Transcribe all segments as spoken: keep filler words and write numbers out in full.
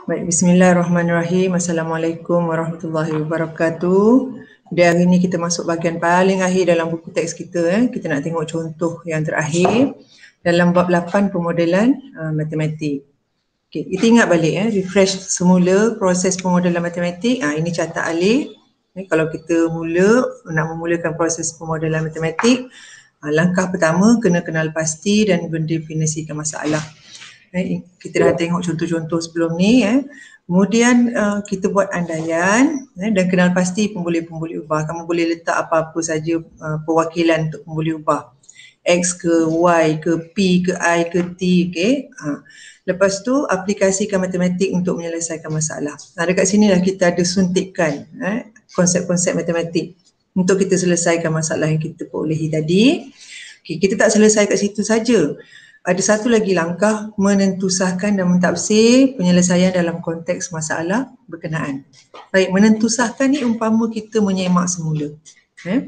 Baik, bismillahirrahmanirrahim. Assalamualaikum warahmatullahi wabarakatuh. Di hari ini kita masuk bahagian paling akhir dalam buku teks kita. Eh. Kita nak tengok contoh yang terakhir dalam bab lapan pemodelan uh, matematik. Okay, kita ingat balik, eh, refresh semula proses pemodelan matematik. Ah, ini catat alih. Eh, kalau kita mula nak memulakan proses pemodelan matematik, ah, langkah pertama kena kenal pasti dan mendefinisikan masalah. Eh, kita dah tengok contoh-contoh sebelum ni. Eh. Kemudian uh, kita buat andaian eh, dan kenal pasti pemboleh-pemboleh ubah. Kamu boleh letak apa-apa saja uh, perwakilan untuk pemboleh ubah. X ke Y ke P ke I ke T. Okay. Ha. Lepas tu aplikasikan matematik untuk menyelesaikan masalah. Nah, dekat sini lah kita ada suntikkan eh, konsep-konsep matematik untuk kita selesaikan masalah yang kita perolehi tadi. Okay, kita tak selesai kat situ saja. Ada satu lagi langkah, menentusahkan dan mentafsir penyelesaian dalam konteks masalah berkenaan. Baik, menentusahkan ni umpama kita menyemak semula. Eh?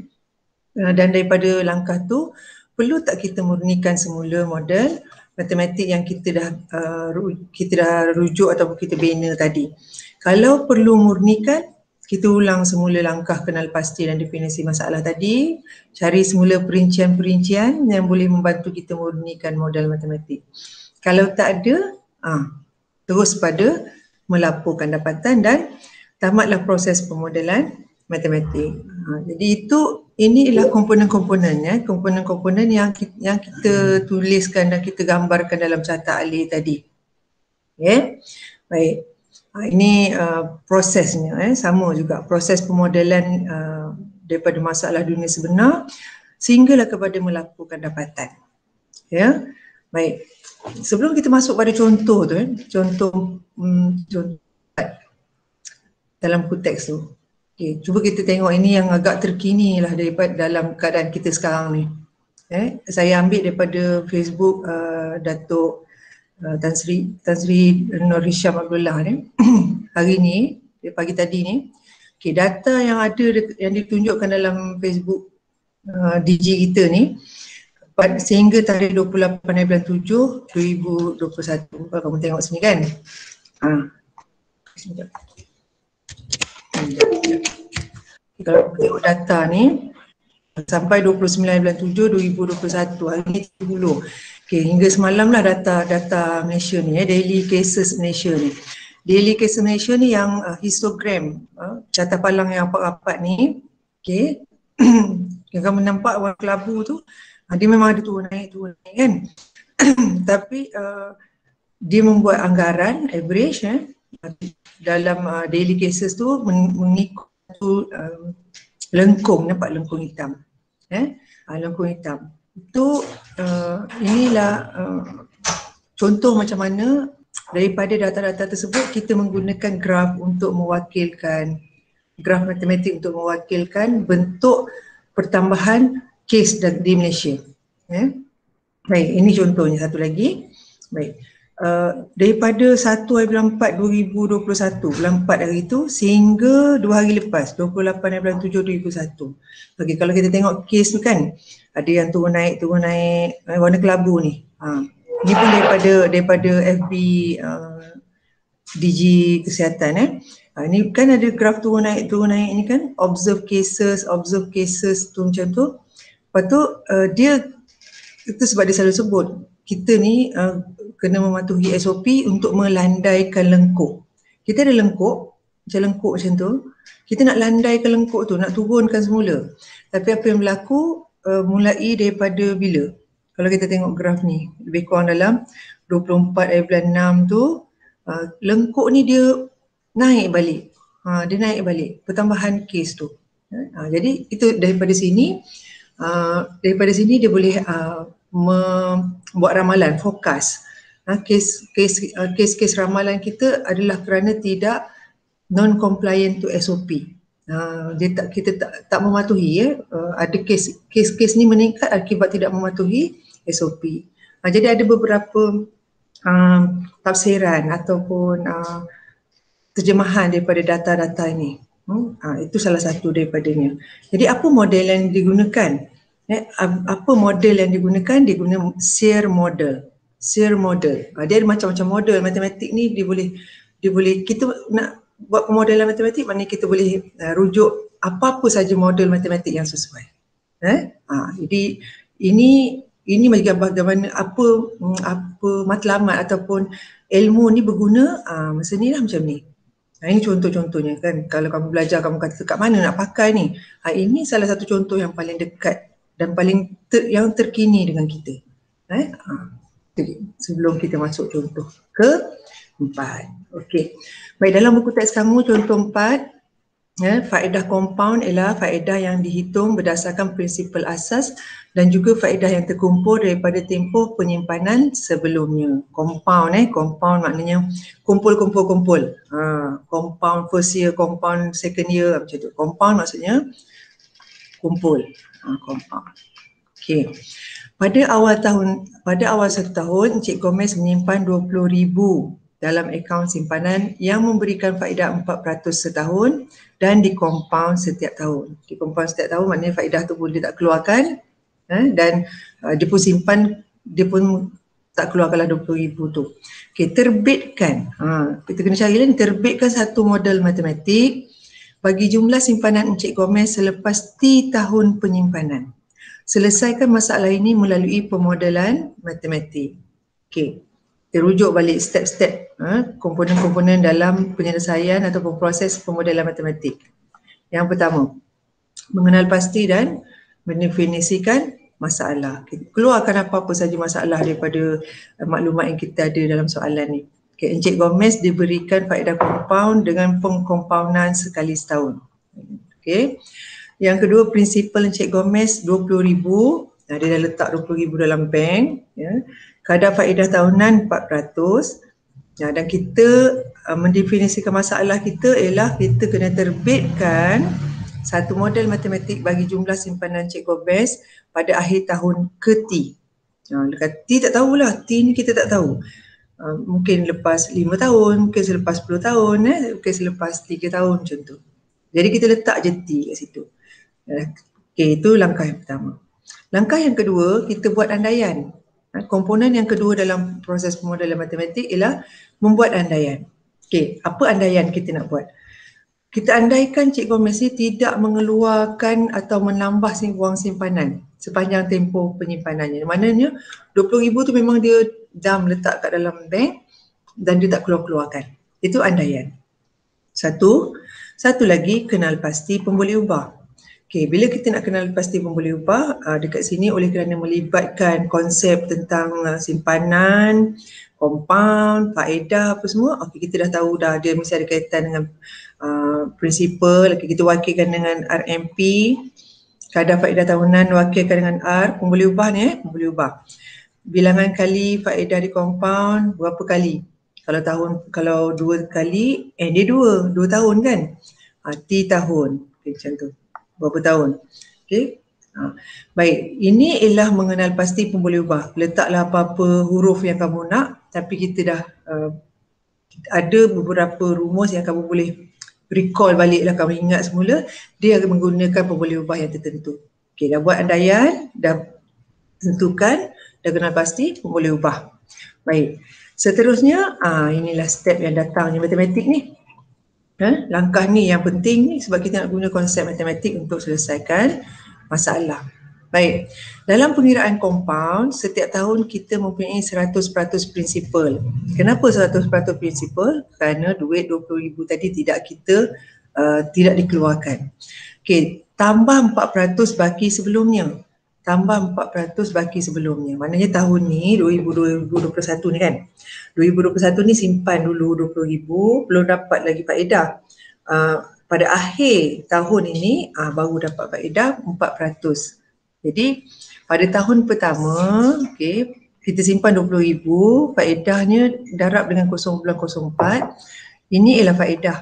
Dan daripada langkah tu, perlu tak kita murnikan semula model matematik yang kita dah uh, kita dah rujuk ataupun kita bina tadi. Kalau perlu murnikan, kita ulang semula langkah kenal pasti dan definisi masalah tadi, cari semula perincian-perincian yang boleh membantu kita murnikan model matematik. Kalau tak ada, ah, terus pada melaporkan dapatan dan tamatlah proses pemodelan matematik. Ha, jadi itu ini ialah komponen-komponennya, komponen-komponen yang kita, yang kita tuliskan dan kita gambarkan dalam catat alih tadi. Okay. Baik. Ha, ini uh, prosesnya, eh, sama juga proses pemodelan uh, daripada masalah dunia sebenar sehinggalah kepada melaporkan dapatan. Ya. Baik. Sebelum kita masuk pada contoh tu, eh, contoh, um, contoh dalam buku teks tu. Okay, cuba kita tengok ini yang agak terkini lah daripada dalam keadaan kita sekarang ni. Eh, saya ambil daripada Facebook uh, Datuk uh, Tan Sri Tan Sri Nur Hisham Abdullah ni hari ni, pagi tadi ni. Okay, data yang ada yang ditunjukkan dalam Facebook uh, D G kita ni sehingga tarikh dua puluh lapan bulan tujuh dua ribu dua puluh satu. Kamu tengok sini kan? Ha. Sekejap. Kalau tengok data ni sampai dua puluh sembilan bulan tujuh dua ribu dua puluh satu, hari ni tiga puluh. Okay, hingga semalam lah data data Malaysia ni, eh, daily cases Malaysia ni. Daily cases Malaysia ni yang uh, histogram, uh, carta palang yang rapat-rapat ni. Okay. Yang kamu nampak warna kelabu tu, uh, dia memang ada turun naik turun naik kan. Tapi uh, dia membuat anggaran average, eh, dalam uh, daily cases tu mengikut tu uh, lengkung, nampak lengkung hitam, eh uh, lengkung hitam itu. Uh, inilah uh, contoh macam mana daripada data-data tersebut kita menggunakan graf untuk mewakilkan, graf matematik untuk mewakilkan bentuk pertambahan kes di Malaysia. Eh? Baik, ini contohnya satu lagi. Baik. Uh, daripada satu hari bulan empat dua ribu dua puluh satu, bulan empat hari itu sehingga dua hari lepas dua puluh lapan bulan tujuh dua ribu satu. Okay, kalau kita tengok kes tu kan, ada yang turun naik turun naik eh, warna kelabu ni. Ha, ini pun daripada daripada F B uh, D G Kesihatan, eh. Ha, ini kan ada graf turun naik turun naik ni kan, observe cases observe cases tu macam tu. Lepas tu uh, dia itu sebab dia selalu sebut kita ni uh, kena mematuhi S O P untuk melandaikan lengkuk. Kita ada lengkuk, macam lengkuk macam tu. Kita nak landaikan lengkuk tu, nak turunkan semula. Tapi apa yang berlaku uh, mulai daripada bila? Kalau kita tengok graf ni, lebih kurang dalam dua puluh empat bulan enam tu, uh, lengkuk ni dia naik balik. Ha, dia naik balik, pertambahan kes tu. Ha, jadi itu daripada sini, uh, daripada sini dia boleh uh, membuat ramalan, fokus. Ha, kes, kes, uh, kes-kes ramalan kita adalah kerana tidak non-compliant to S O P. Uh, dia tak, kita tak, tak mematuhi, ya. Uh, ada kes, kes-kes ni meningkat akibat tidak mematuhi S O P. Uh, jadi ada beberapa uh, tafsiran ataupun uh, terjemahan daripada data-data ini. Hmm? Uh, itu salah satu daripadanya. Jadi apa model yang digunakan? Eh, apa model yang digunakan? Dia guna S E A R model. S E A R model. Uh, dia ada macam-macam model matematik ni, dia boleh dia boleh, kita nak buat pemodelan matematik, maknanya kita boleh uh, rujuk apa-apa saja model matematik yang sesuai. Eh? Ha, jadi ini ini bagaimana apa apa matlamat ataupun ilmu ni berguna, uh, masa ni lah macam ni. Ha, ini contoh-contohnya kan, kalau kamu belajar kamu kata kat mana nak pakai ni. Ha, ini salah satu contoh yang paling dekat dan paling ter, yang terkini dengan kita. Eh? Ha, sebelum kita masuk contoh ke empat. Okey. Baik, dalam buku teks kamu contoh empat, ya, faedah compound ialah faedah yang dihitung berdasarkan prinsipal asas dan juga faedah yang terkumpul daripada tempoh penyimpanan sebelumnya. Compound eh, compound maknanya kumpul-kumpul-kumpul. Ha, compound first year, compound second year, macam tu. Compound maksudnya kumpul. Ha, compound. Okey. Pada awal tahun, pada awal satu tahun, Encik Gomez menyimpan dua puluh ribu dalam akaun simpanan yang memberikan faedah empat peratus setahun dan dikompaun setiap tahun. Dikompaun setiap tahun maknanya faedah tu pun dia tak keluarkan, eh, dan uh, dia pun simpan, dia pun tak keluarkanlah dua puluh ribu tu. Okey, terbitkan. Ha, kita kena cari lah ni, terbitkan satu model matematik bagi jumlah simpanan Encik Gomez selepas T tahun penyimpanan. Selesaikan masalah ini melalui pemodelan matematik. Okey, terujuk balik step-step ha, komponen-komponen dalam penyelesaian ataupun proses pemodelan matematik. Yang pertama, mengenal pasti dan mendefinisikan masalah. Okay. Keluarkan apa-apa saja masalah daripada uh, maklumat yang kita ada dalam soalan ni. Okay. Encik Gomez diberikan faedah compound dengan pengkompaunan sekali setahun. Okay. Yang kedua, prinsipal Encik Gomez dua puluh ribu. Nah, dia dah letak dua puluh ribu dalam bank. Ya. Kadar faedah tahunan empat peratus. Nah, dan kita uh, mendefinisikan masalah kita ialah kita kena terbitkan satu model matematik bagi jumlah simpanan Encik Gomez pada akhir tahun ke T. Nah, dekat T tak tahulah, T ni kita tak tahu. Uh, mungkin lepas lima tahun, mungkin selepas sepuluh tahun, eh? mungkin selepas tiga tahun macam tu. Jadi kita letak je T kat situ. Okey, itu langkah yang pertama. Langkah yang kedua, kita buat andaian. Komponen yang kedua dalam proses pemodelan matematik ialah membuat andaian. Okey, apa andaian kita nak buat? Kita andaikan Cik Gomez ni tidak mengeluarkan atau menambah wang simpanan sepanjang tempoh penyimpanannya. Maknanya dua puluh ribu tu memang dia dah letak kat dalam bank dan dia tak keluar-keluarkan. Itu andaian. Satu. Satu lagi, kenal pasti pemboleh ubah. Okey, bila kita nak kenal pasti pemboleh ubah, uh, dekat sini oleh kerana melibatkan konsep tentang uh, simpanan, compound, faedah apa semua, okey, kita dah tahu dah dia mesti ada kaitan dengan uh, prinsipal. Okay, kita wakilkan dengan R M P, kadar faedah tahunan wakilkan dengan R, pemboleh ubah ni eh, pemboleh ubah. Bilangan kali faedah di compound berapa kali? Kalau tahun, kalau dua kali, eh dia dua, dua tahun kan? Ha, T tahun, okay, macam tu. Berapa tahun? Okay. Ha. Baik, ini ialah mengenal pasti pemboleh ubah. Letaklah apa-apa huruf yang kamu nak, tapi kita dah uh, ada beberapa rumus yang kamu boleh recall baliklah, kamu ingat semula, dia akan menggunakan pemboleh ubah yang tertentu. Okay, dah buat andaian, dah tentukan, dah kenal pasti pemboleh ubah. Baik. Seterusnya, ah, inilah step yang datangnya matematik ni. Ha? Langkah ni yang penting ni sebab kita nak guna konsep matematik untuk selesaikan masalah. Baik, dalam pengiraan compound, setiap tahun kita mempunyai seratus peratus prinsipal. Kenapa seratus peratus prinsipal? Kerana duit dua puluh ribu tadi tidak kita, uh, tidak dikeluarkan. Okey, tambah empat peratus baki sebelumnya. Tambah empat peratus baki sebelumnya. Maknanya tahun ni dua ribu dua puluh satu ni kan. dua ribu dua puluh satu ni simpan dulu dua puluh ribu, belum dapat lagi faedah. Uh, pada akhir tahun ini uh, baru dapat faedah empat peratus. Jadi pada tahun pertama, okay, kita simpan dua puluh ribu, faedahnya darab dengan kosong koma kosong empat. Ini ialah faedah.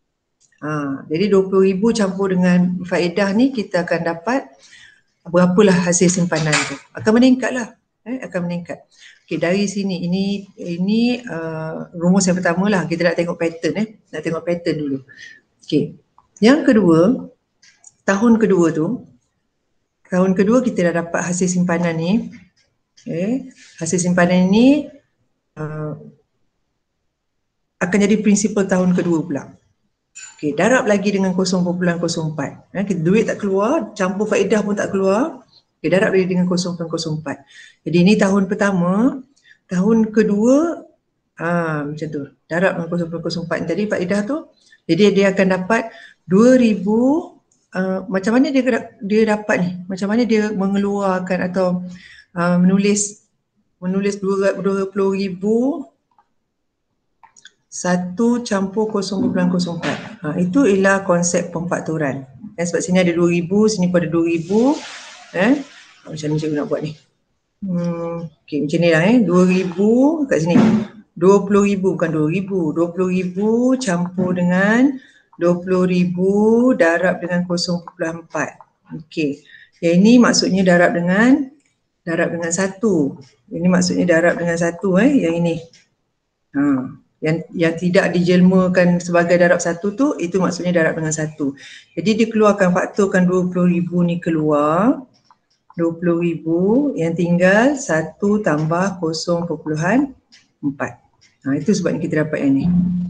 Uh, jadi dua puluh ribu campur dengan faedah ni kita akan dapat berapalah hasil simpanan tu, akan meningkatlah, eh, akan meningkat. Okey, dari sini ini ini uh, rumus yang pertama lah, kita nak tengok pattern eh, nak tengok pattern dulu. Okey, yang kedua, tahun kedua tu, tahun kedua kita dah dapat hasil simpanan ni. Okay. Hasil simpanan ni uh, akan jadi prinsipal tahun kedua pula. Okey, darab lagi dengan kosong perpuluhan kosong empat. Eh, duit tak keluar, campur faedah pun tak keluar. Okey, darab lagi dengan kosong perpuluhan kosong empat. Jadi ini tahun pertama, tahun kedua ah macam tu. Darab dengan kosong perpuluhan kosong empat tadi faedah tu. Jadi dia akan dapat dua ribu. Uh, macam mana dia dia dapat ni? Macam mana dia mengeluarkan atau uh, menulis menulis dua puluh ribu satu campur kosong perpuluhan kosong empat. Ha, itu ialah konsep pemfaktoran. Eh, sebab sini ada dua ribu, sini pun ada dua ribu. Eh, macam ni cikgu nak buat ni. Hmm, okay, macam ni lah eh. dua ribu kat sini. dua puluh ribu bukan dua ribu. dua puluh ribu campur dengan dua puluh ribu darab dengan kosong perpuluhan empat. Okey. Yang ini maksudnya darab dengan darab dengan satu. Ini maksudnya darab dengan satu eh. Yang ini. Ha. Yang, yang tidak dijelmakan sebagai darab satu tu, itu maksudnya darab dengan satu. Jadi dia keluarkan, faktorkan dua puluh ribu ni keluar. dua puluh ribu yang tinggal satu tambah kosong perpuluhan empat. Ha, itu sebabnya kita dapat yang ni.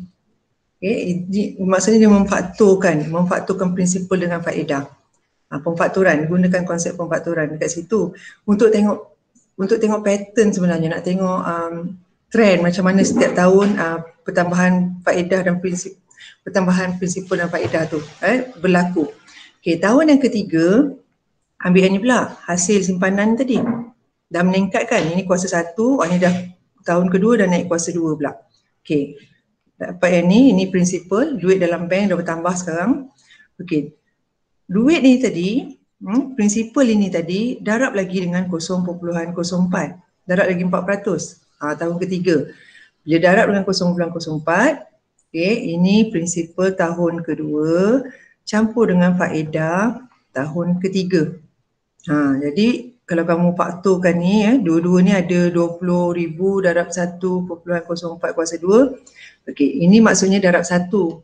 Okay, ini, maksudnya dia memfaktorkan, memfaktorkan prinsipal dengan faedah. Ha, pemfaktoran, gunakan konsep pemfaktoran dekat situ. Untuk tengok, untuk tengok pattern sebenarnya, nak tengok um, trend macam mana setiap tahun uh, pertambahan faedah dan prinsip pertambahan prinsipal dan faedah tu eh, berlaku. Okey, tahun yang ketiga ambil yang ni pula, hasil simpanan tadi dah meningkat kan, ini kuasa satu, ini dah tahun kedua dah naik kuasa dua pula. Okey, dapat yang ni, ini prinsipal, duit dalam bank dah bertambah sekarang. Okey, duit ni tadi, hmm, prinsipal ini tadi darab lagi dengan kosong perpuluhan kosong empat, darab lagi empat peratus. Ha, tahun ketiga. Bila darab dengan kosong perpuluhan kosong empat, okay, ini prinsipal tahun kedua campur dengan faedah tahun ketiga. Ha, jadi kalau kamu faktorkan ni, eh, dua-dua ni ada dua puluh ribu darab satu perpuluhan kosong empat kuasa dua. Okay, ini maksudnya darab satu.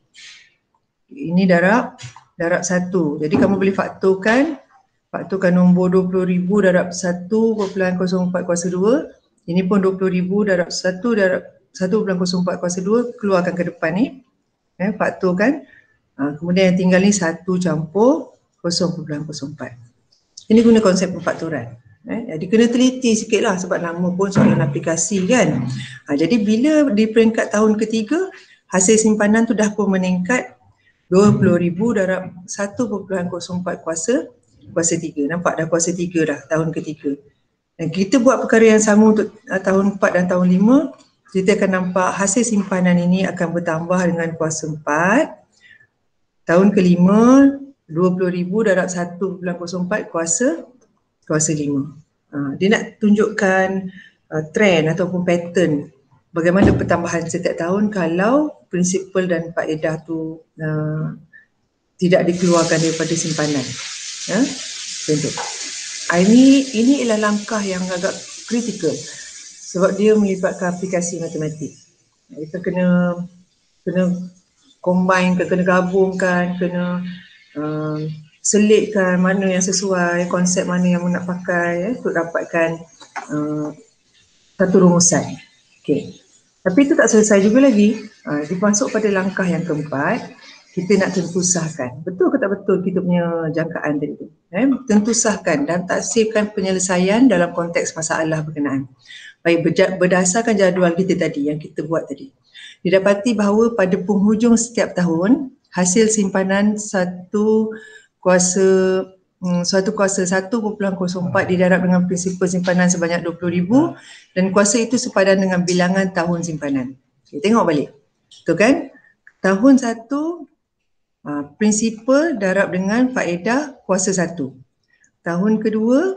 Ini darab darab satu. Jadi kamu boleh faktorkan, faktorkan nombor dua puluh ribu darab satu perpuluhan kosong empat kuasa dua. Ini pun dua puluh ribu darab satu darab satu perpuluhan kosong empat kuasa dua, keluarkan ke depan ni. Eh, faktorkan. Ha, kemudian yang tinggal ni satu campur kosong perpuluhan kosong empat. Ini guna konsep pemfaktoran. Eh, jadi kena teliti sikit lah sebab nama pun soalan aplikasi kan. Ha, jadi bila di peringkat tahun ketiga, hasil simpanan tu dah pun meningkat dua puluh ribu darab satu perpuluhan kosong empat kuasa kuasa tiga. Nampak dah kuasa tiga dah tahun ketiga. Dan kita buat perkara yang sama untuk uh, tahun empat dan tahun lima, kita akan nampak hasil simpanan ini akan bertambah dengan kuasa empat. Tahun kelima, dua puluh ribu darab satu perpuluhan kosong empat kuasa kuasa lima. Uh, dia nak tunjukkan uh, trend ataupun pattern bagaimana pertambahan setiap tahun kalau prinsipal dan faedah tu uh, tidak dikeluarkan daripada simpanan. Ya, contoh. Ini, ini ialah langkah yang agak kritikal sebab dia melibatkan aplikasi matematik. Kita kena kena combine, kena gabungkan, kena uh, selitkan mana yang sesuai, konsep mana yang nak pakai eh, untuk dapatkan uh, satu rumusan. Okay. Tapi itu tak selesai juga lagi. Uh, dimasuk pada langkah yang keempat, kita nak tentusahkan. Betul ke tak betul kita punya jangkaan tadi tu? Eh, tentusahkan dan taksirkan penyelesaian dalam konteks masalah berkenaan. Baik, berdasarkan jadual kita tadi yang kita buat tadi. Didapati bahawa pada penghujung setiap tahun, hasil simpanan satu kuasa hmm, suatu kuasa satu perpuluhan kosong empat didarab dengan prinsipal simpanan sebanyak dua puluh ribu dan kuasa itu sepadan dengan bilangan tahun simpanan. Okay, tengok balik. Betul kan? Tahun satu, Uh, prinsipal darab dengan faedah kuasa satu. Tahun kedua,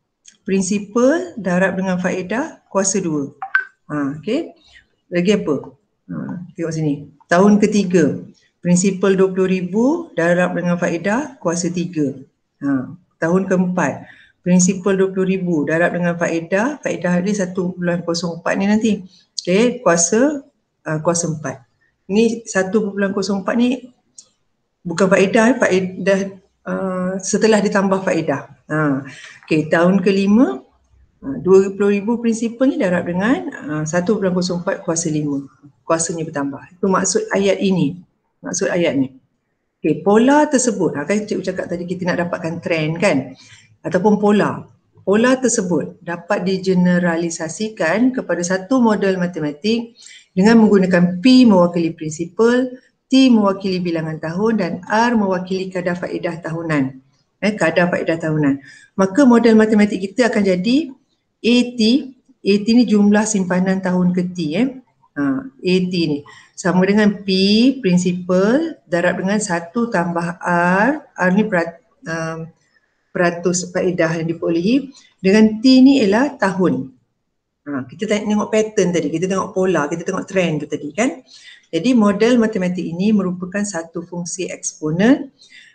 prinsipal darab dengan faedah kuasa dua. Ha, okay. Lagi apa? Ha, tengok sini. Tahun ketiga, prinsipal dua puluh ribu darab dengan faedah kuasa tiga. Ha, tahun keempat, prinsipal dua puluh ribu darab dengan faedah, faedah dia satu perpuluhan kosong empat ni nanti. Okay, kuasa uh, kuasa empat. Ini satu perpuluhan kosong empat ni bukan faedah, faedah uh, setelah ditambah faedah. Ha. Okey, tahun kelima, uh, dua puluh ribu prinsipal ni darab dengan uh, satu perpuluhan kosong empat kuasa lima. kuasanya bertambah. Itu maksud ayat ini. Maksud ayat ni. Okey, pola tersebut, ha, kan cikgu cakap tadi kita nak dapatkan trend kan? Ataupun pola. Pola tersebut dapat digeneralisasikan kepada satu model matematik dengan menggunakan P mewakili prinsipal, T mewakili bilangan tahun dan R mewakili kadar faedah tahunan. Eh, kadar faedah tahunan. Maka model matematik kita akan jadi A T. A T ni jumlah simpanan tahun ke T. Eh. Ha, A T ni sama dengan P prinsipal darab dengan satu tambah R. R ni perat, um, peratus faedah yang diperolehi. Dengan T ni ialah tahun. Ha, kita tengok pattern tadi, kita tengok pola, kita tengok trend tu tadi kan. Jadi model matematik ini merupakan satu fungsi eksponen.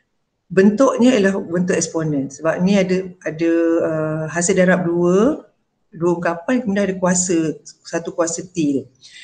Bentuknya ialah bentuk eksponen sebab ni ada ada uh, hasil darab dua, dua ungkapan, kemudian ada kuasa, satu kuasa T.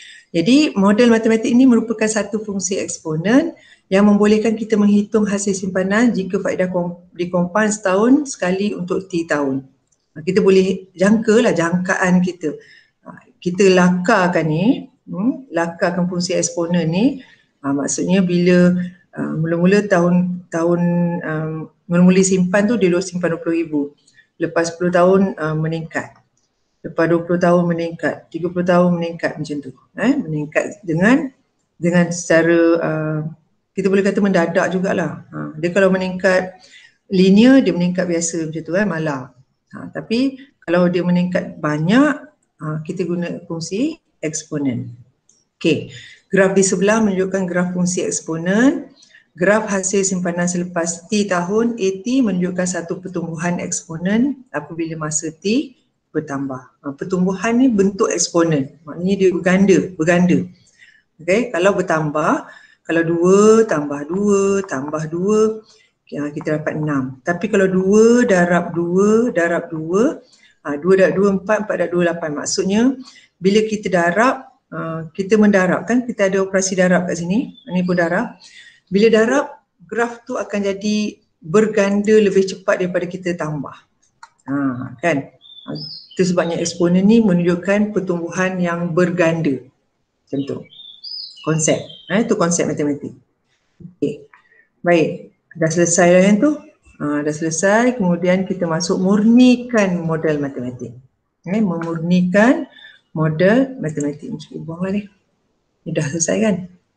Jadi model matematik ini merupakan satu fungsi eksponen yang membolehkan kita menghitung hasil simpanan jika faedah kom, dikompon setahun sekali untuk T tahun. Kita boleh jangkalah jangkaan kita. Kita lakarkan ni, Hmm, lakarkan fungsi eksponen ni, ha, maksudnya bila uh, mula-mula tahun tahun um, mula-mula simpan tu dia simpan dua puluh ribu, lepas sepuluh tahun uh, meningkat, lepas dua puluh tahun meningkat, tiga puluh tahun meningkat macam tu, eh? Meningkat dengan dengan secara uh, kita boleh kata mendadak jugalah. Ha, dia kalau meningkat linear dia meningkat biasa macam tu, eh? Malah. Ha, tapi kalau dia meningkat banyak, ha, kita guna fungsi eksponen. Okey, graf di sebelah menunjukkan graf fungsi eksponen. Graf hasil simpanan selepas T tahun, A T menunjukkan satu pertumbuhan eksponen apabila masa T bertambah. Ha, pertumbuhan ni bentuk eksponen, maknanya dia berganda, berganda. Okey, kalau bertambah, kalau dua tambah dua tambah dua, kita dapat enam. Tapi kalau dua darab dua darab dua, ha, dua darab dua, empat, empat darab dua, lapan. Maksudnya bila kita darab, uh, kita mendarab kan, kita ada operasi darab kat sini, ini pun darab. Bila darab, graf tu akan jadi berganda lebih cepat daripada kita tambah. Ha, kan? Itu sebabnya eksponen ni menunjukkan pertumbuhan yang berganda. Macam tu. Konsep. Ha, itu konsep matematik. Okay. Baik, dah selesai dah yang tu. Ha, dah selesai, kemudian kita masuk murnikan model matematik. Okay, memurnikan model matematik. Cikgu buanglah ni. Ini dah selesai kan?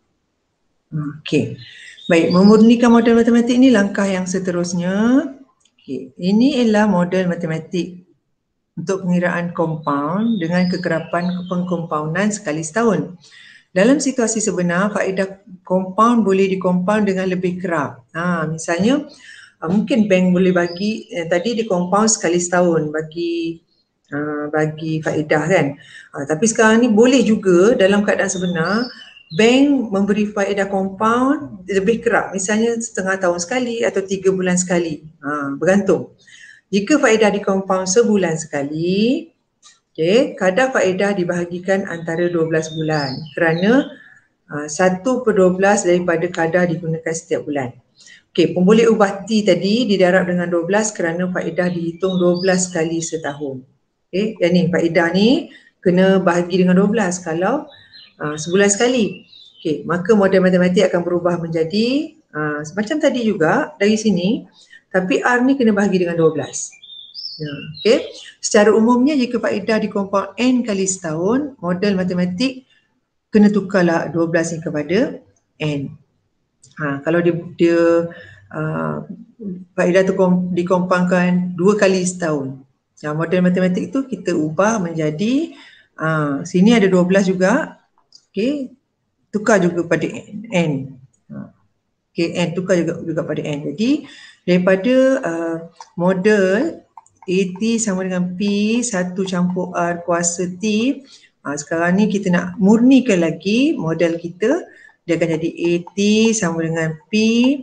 Okey. Baik, memurnikan model matematik ni langkah yang seterusnya. Okey, ini ialah model matematik untuk pengiraan kompaun dengan kekerapan pengkompaunan sekali setahun. Dalam situasi sebenar, faedah kompaun boleh dikompaun dengan lebih kerap. Ha, misalnya, mungkin bank boleh bagi, eh, tadi dikompaun sekali setahun bagi Uh, bagi faedah kan. Uh, tapi sekarang ni boleh juga dalam keadaan sebenar bank memberi faedah kompaun lebih kerap, misalnya setengah tahun sekali atau tiga bulan sekali. Uh, bergantung. Jika faedah dikompaun sebulan sekali, okay, kadar faedah dibahagikan antara dua belas bulan kerana uh, satu per dua belas daripada kadar digunakan setiap bulan. Okey, pemboleh ubah T tadi didarab dengan dua belas kerana faedah dihitung dua belas kali setahun. Okey, yang ni faedah ni kena bahagi dengan dua belas kalau uh, sebulan sekali. Okey, maka model matematik akan berubah menjadi uh, macam tadi juga dari sini, tapi R ni kena bahagi dengan dua belas. Ya, okey. Secara umumnya jika faedah dikompaun N kali setahun, model matematik kena tukarlah dua belas ni kepada N. Ha, kalau dia, dia uh, faedah tu dikompaunkan dua kali setahun. Nah, model matematik tu kita ubah menjadi uh, sini ada dua belas juga. Okey, tukar juga pada N. Okey, N tukar juga juga pada N. Jadi daripada uh, model A T sama dengan P satu campur R kuasa T, uh, sekarang ni kita nak murnikan lagi model kita. Dia akan jadi A T sama dengan P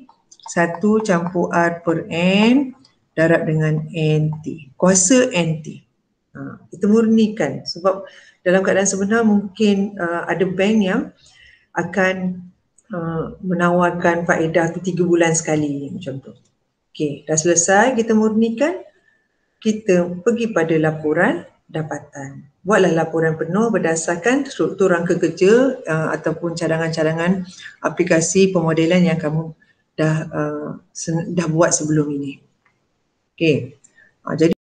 satu campur R per N darab dengan N T, kuasa N T. Ha, kita murnikan sebab dalam keadaan sebenar mungkin uh, ada bank yang akan uh, menawarkan faedah tu tiga bulan sekali macam tu. Okey, dah selesai kita murnikan, kita pergi pada laporan dapatan. buatlah laporan penuh berdasarkan struktur rangka kerja uh, ataupun cadangan-cadangan aplikasi pemodelan yang kamu dah uh, dah buat sebelum ini. Okey. Uh, jadi